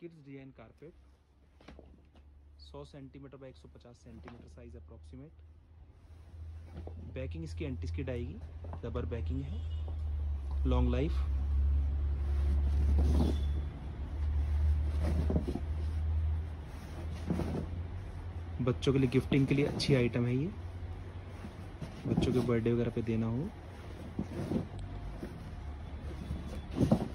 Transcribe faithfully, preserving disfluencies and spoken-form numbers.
Kids design carpet, सौ centimetre by एक सौ पचास सेंटीमीटर साइज अप्रोक्सीमेट। बैकिंग इसकी एंटी स्किड आएगी, रबर बैकिंग है, लॉन्ग लाइफ। बच्चों के लिए गिफ्टिंग के लिए अच्छी आइटम है ये, बच्चों के बर्थडे वगैरह पे देना हो।